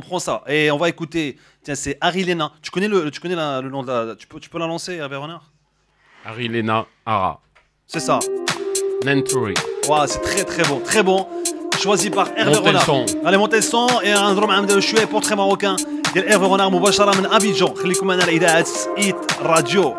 prend ça. Et on va écouter. Tiens, c'est Harry Lena. Tu connais le nom de la. Tu peux la lancer, Hervé Renard? Harry Lena Ara. C'est ça. Nenturi. Waouh, c'est très très bon. Très bon. Choisi par Hervé Montez le Renard. son. Allez, montez le son. Et un drôme عم نديرو شوية portrait marocain ديال Hervé Renard مباشرة من أبيجان. خليكم معنا على إذاعة إيت راديو.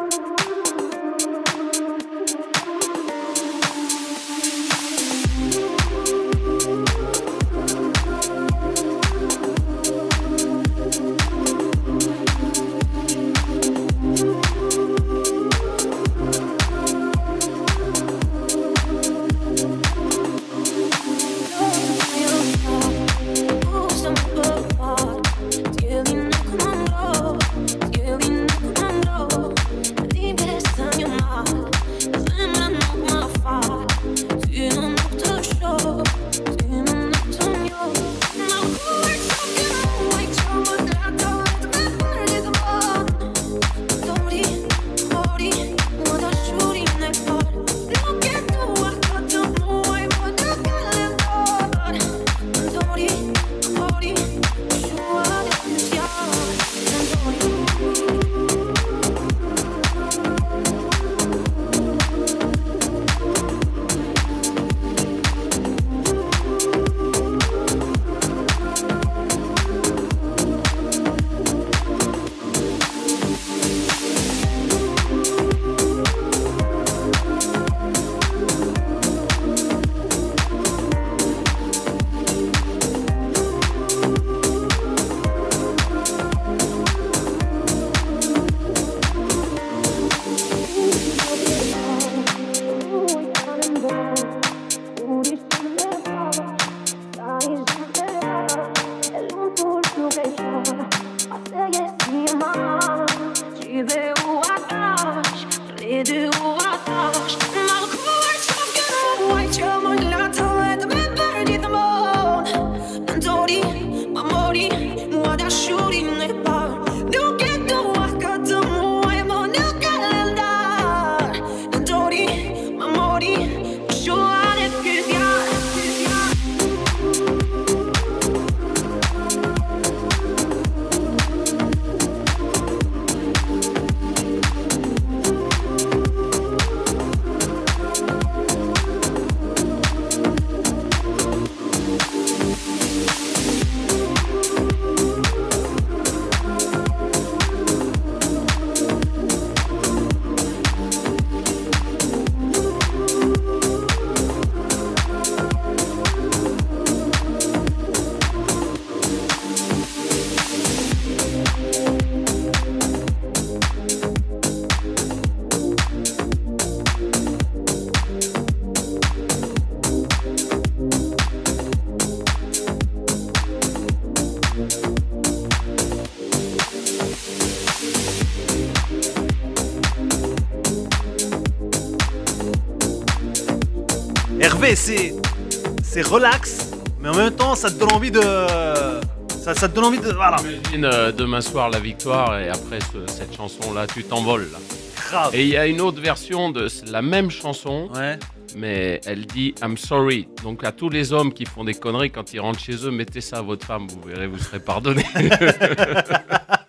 Hervé, c'est relax, mais en même temps, ça te donne envie de. Ça te donne envie de. Voilà. Imagine demain soir la victoire et après cette chanson-là, tu t'envoles. Là. Grave. Et il y a une autre version de la même chanson, Ouais. mais elle dit I'm sorry. Donc à tous les hommes qui font des conneries, quand ils rentrent chez eux, mettez ça à votre femme, vous verrez, vous serez pardonné.